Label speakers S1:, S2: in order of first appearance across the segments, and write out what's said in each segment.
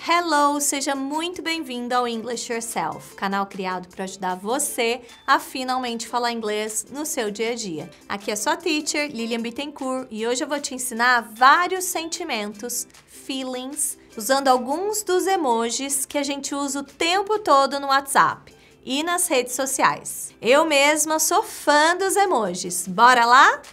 S1: Hello, seja muito bem-vindo ao English Yourself, canal criado para ajudar você a finalmente falar inglês no seu dia a dia. Aqui é sua teacher, Lilian Bittencourt, e hoje eu vou te ensinar vários sentimentos, feelings, usando alguns dos emojis que a gente usa o tempo todo no WhatsApp e nas redes sociais. Eu mesma sou fã dos emojis. Bora lá?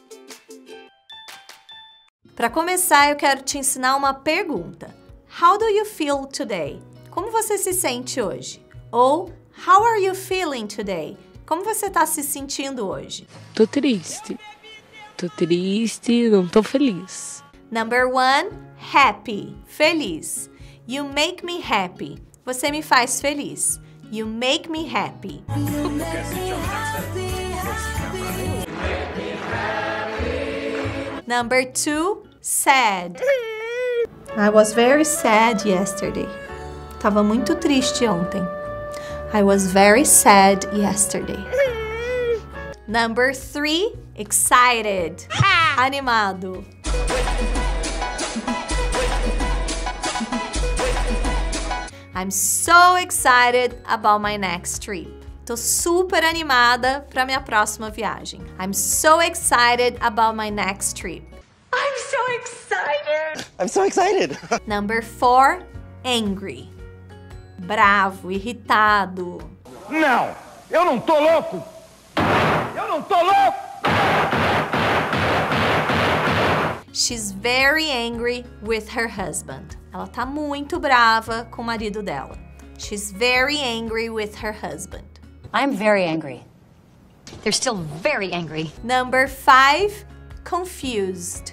S1: Para começar, eu quero te ensinar uma pergunta. How do you feel today? Como você se sente hoje? Ou How are you feeling today? Como você está se sentindo hoje?
S2: Tô triste, não tô feliz.
S1: Number 1, happy, feliz. You make me happy. Você me faz feliz. You make me happy. Number 2, sad. I was very sad yesterday. Tava muito triste ontem. I was very sad yesterday. Number 3, excited. Animado. I'm so excited about my next trip. Tô super animada para minha próxima viagem. I'm so excited about my next trip.
S3: I'm so excited!
S4: I'm so excited!
S1: Number 4, angry. Bravo, irritado.
S5: Não, eu não tô louco! Eu não tô louco!
S1: She's very angry with her husband. Ela tá muito brava com o marido dela. She's very angry with her husband.
S3: I'm very angry. They're still very angry.
S1: Number 5, confused.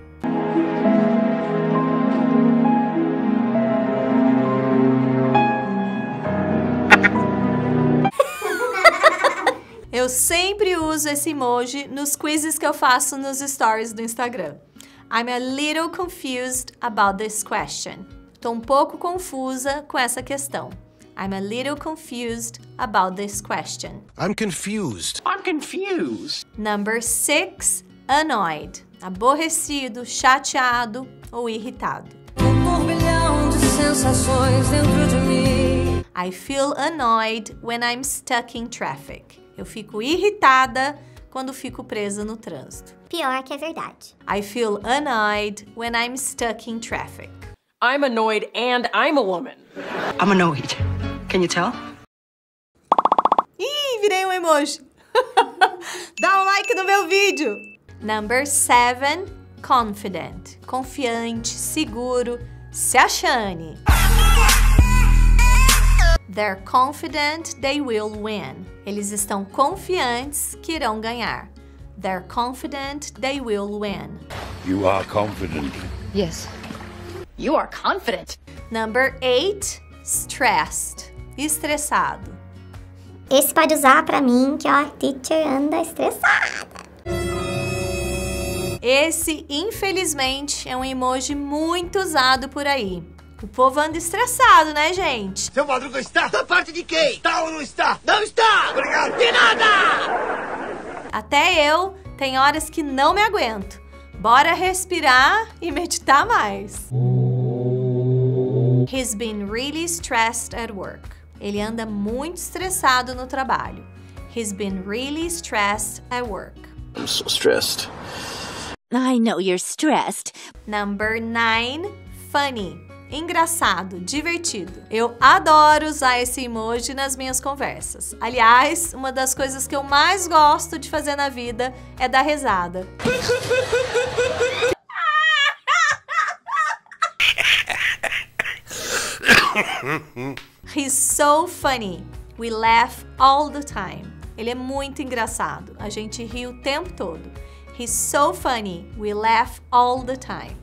S1: Eu sempre uso esse emoji nos quizzes que eu faço nos stories do Instagram. I'm a little confused about this question. Tô um pouco confusa com essa questão. I'm a little confused about this question.
S6: I'm confused.
S5: I'm confused.
S1: Number 6, annoyed. Aborrecido, chateado ou irritado.
S7: Turbilhão de sensações dentro de mim.
S1: I feel annoyed when I'm stuck in traffic. Eu fico irritada quando fico presa no trânsito.
S8: Pior que é verdade.
S1: I feel annoyed when I'm stuck in traffic.
S9: I'm annoyed and I'm a woman.
S3: I'm annoyed. Can you tell?
S1: Ih, virei um emoji. Dá um like no meu vídeo. Number 7, confident. Confiante, seguro, se achane. They're confident they will win. Eles estão confiantes que irão ganhar. They're confident they will win.
S6: You are confident.
S3: Yes. You are confident.
S1: Number 8, stressed. Estressado.
S8: Esse pode usar pra mim que ó, teacher anda estressada.
S1: Esse, infelizmente, é um emoji muito usado por aí. O povo anda estressado, né, gente?
S4: Seu Madruga está? Da parte de quem? Está ou não está? Não está! Obrigado! De nada!
S1: Até eu, tem horas que não me aguento. Bora respirar e meditar mais. He's been really stressed at work. Ele anda muito estressado no trabalho. He's been really stressed at work.
S4: I'm so stressed.
S10: I know you're stressed.
S1: Number 9, funny. Engraçado, divertido. Eu adoro usar esse emoji nas minhas conversas. Aliás, uma das coisas que eu mais gosto de fazer na vida é dar risada. He's so funny. We laugh all the time. Ele é muito engraçado. A gente ri o tempo todo. He's so funny. We laugh all the time.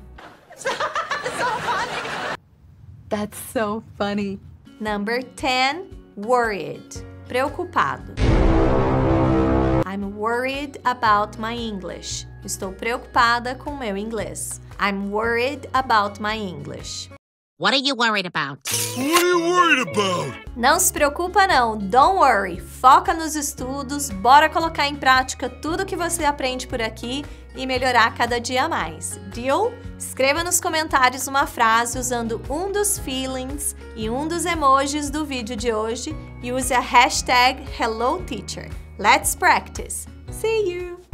S3: That's so funny.
S1: Number 10, worried. Preocupado. I'm worried about my English. Estou preocupada com meu inglês. I'm worried about my English.
S10: What are you worried about?
S6: What are you worried about?
S1: Não se preocupa não, don't worry. Foca nos estudos, bora colocar em prática tudo que você aprende por aqui e melhorar cada dia mais. Deal? Escreva nos comentários uma frase usando um dos feelings e um dos emojis do vídeo de hoje e use a hashtag HelloTeacher. Let's practice! See you!